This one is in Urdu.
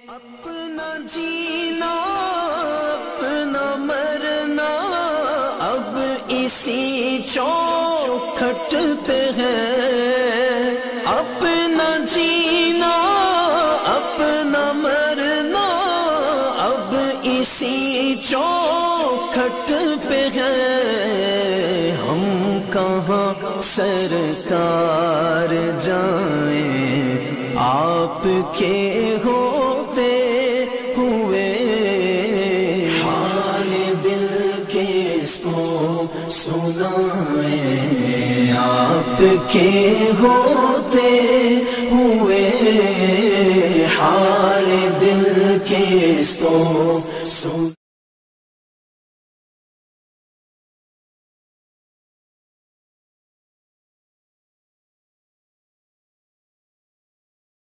اپنا جینا اپنا مرنا اب اسی چوکھٹ پہ ہے. اپنا جینا اپنا مرنا اب اسی چوکھٹ پہ ہے. ہم کہاں سرکار جائیں آپ کے ہوتے ہوئے. حال دل کے اس کو سنائیں آپ کے ہوتے ہوئے. حال دل کے اس کو سنائیں.